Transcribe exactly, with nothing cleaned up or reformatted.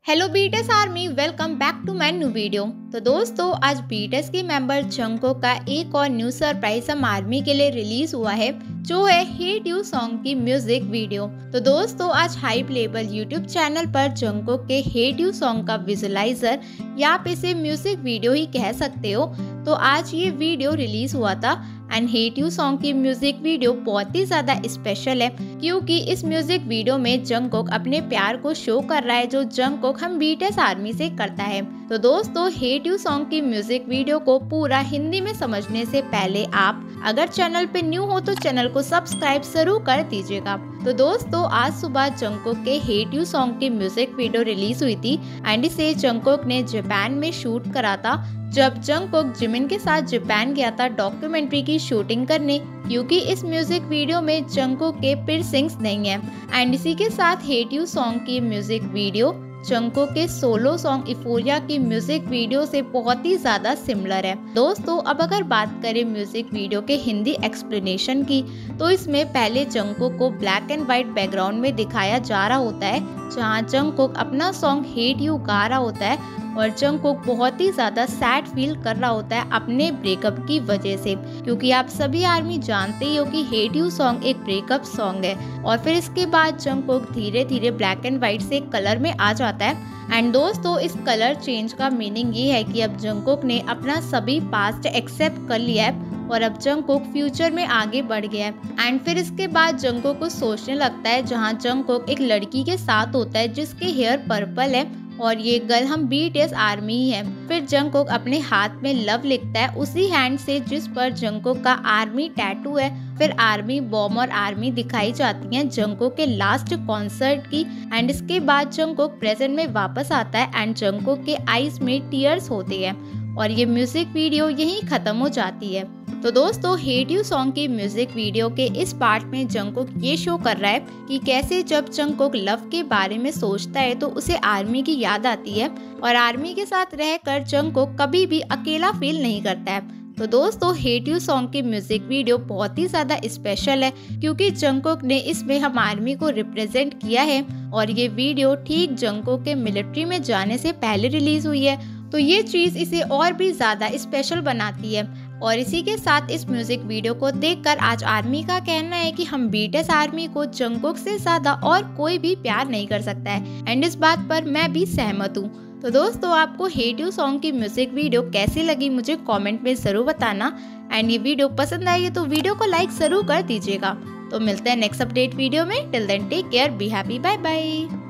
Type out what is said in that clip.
Hello BTS army, welcome back to my new video. तो दोस्तों, आज बीटीएस के मेंबर जंगकोक का एक और न्यू सरप्राइज हम आर्मी के लिए रिलीज हुआ है, जो है हेट यू सॉन्ग की म्यूजिक वीडियो। तो दोस्तों, आज हाइप लेवल यूट्यूब चैनल पर जंगकोक के हेट यू सॉन्ग का विजुअलाइजर या आप इसे म्यूजिक वीडियो ही कह सकते हो, तो आज ये वीडियो रिलीज हुआ था। एंड हेट यू सॉन्ग की म्यूजिक वीडियो बहुत ही ज्यादा स्पेशल है, क्योंकि इस म्यूजिक वीडियो में जंगकोक अपने प्यार को शो कर रहा है, जो जंगकोक हम बीटीएस आर्मी से करता है। तो दोस्तों, हेट यू सॉन्ग की म्यूजिक वीडियो को पूरा हिंदी में समझने से पहले आप अगर चैनल पे न्यू हो तो चैनल को सब्सक्राइब जरूर कर दीजिएगा। तो दोस्तों, आज सुबह जंगकोक के हेट यू सॉन्ग की म्यूजिक वीडियो रिलीज हुई थी एंड इसे जंगकोक ने जापान में शूट करा था, जब जंगकोक जिमिन के साथ जापान गया था डॉक्यूमेंट्री की शूटिंग करने, क्योंकि इस म्यूजिक वीडियो में जंगकोक के पियर्सिंग्स नहीं है। एंड इसी के साथ हेट यू सॉन्ग की म्यूजिक वीडियो जंगकोक के सोलो सॉन्ग इफोरिया की म्यूजिक वीडियो से बहुत ही ज्यादा सिमिलर है। दोस्तों, अब अगर बात करें म्यूजिक वीडियो के हिंदी एक्सप्लेनेशन की, तो इसमें पहले जंगकोक को ब्लैक एंड व्हाइट बैकग्राउंड में दिखाया जा रहा होता है, जहां जंगकोक अपना सॉन्ग हेट यू गा रहा होता है और जंगकोक बहुत ही ज्यादा सैड फील कर रहा होता है अपने ब्रेकअप की वजह से, क्योंकि आप सभी आर्मी जानते ही हो कि हेट यू सॉन्ग एक ब्रेकअप सॉन्ग है। और फिर इसके बाद जंगकोक धीरे धीरे ब्लैक एंड व्हाइट से कलर में आ जाता है। एंड दोस्तों, इस कलर चेंज का मीनिंग ये है कि अब जंगकोक ने अपना सभी पास्ट एक्सेप्ट कर लिया है और अब जंगकोक फ्यूचर में आगे बढ़ गया है। एंड फिर इसके बाद जंगकोक को सोचने लगता है, जहाँ जंगकोक एक लड़की के साथ होता है जिसके हेयर पर्पल है और ये गर्ल हम बीटीएस आर्मी ही है। फिर जंगकोक अपने हाथ में लव लिखता है, उसी हैंड से जिस पर जंगकोक का आर्मी टैटू है। फिर आर्मी बॉम्ब और आर्मी दिखाई जाती हैं जंगकोक के लास्ट कॉन्सर्ट की। एंड इसके बाद जंगकोक प्रेजेंट में वापस आता है एंड जंगकोक के आईज में टीयर्स होते हैं और ये म्यूजिक वीडियो यहीं खत्म हो जाती है। तो दोस्तों, हेट यू सॉन्ग की म्यूजिक वीडियो के इस पार्ट में जंगकोक ये शो कर रहा है कि कैसे जब जंगकोक लव के बारे में सोचता है तो उसे आर्मी की याद आती है और आर्मी के साथ रहकर जंगकोक कभी भी अकेला फील नहीं करता है। तो दोस्तों, हेट यू सॉन्ग की म्यूजिक वीडियो बहुत ही ज्यादा स्पेशल है, क्योंकि जंगकोक ने इसमें हम आर्मी को रिप्रेजेंट किया है और ये वीडियो ठीक जंगकोक के मिलिट्री में जाने से पहले रिलीज हुई है, तो ये चीज इसे और भी ज्यादा स्पेशल बनाती है। और इसी के साथ इस म्यूजिक वीडियो को देखकर आज आर्मी का कहना है कि हम बीटीएस आर्मी को जंगकोक से ज्यादा और कोई भी प्यार नहीं कर सकता है। एंड इस बात पर मैं भी सहमत हूँ। तो दोस्तों, आपको हेट यू सॉन्ग की म्यूजिक वीडियो कैसी लगी मुझे कमेंट में जरूर बताना। एंड ये वीडियो पसंद आई है तो वीडियो को लाइक जरूर कर दीजिएगा। तो मिलते हैं नेक्स्ट अपडेट वीडियो में। Till then take care, be happy, bye bye.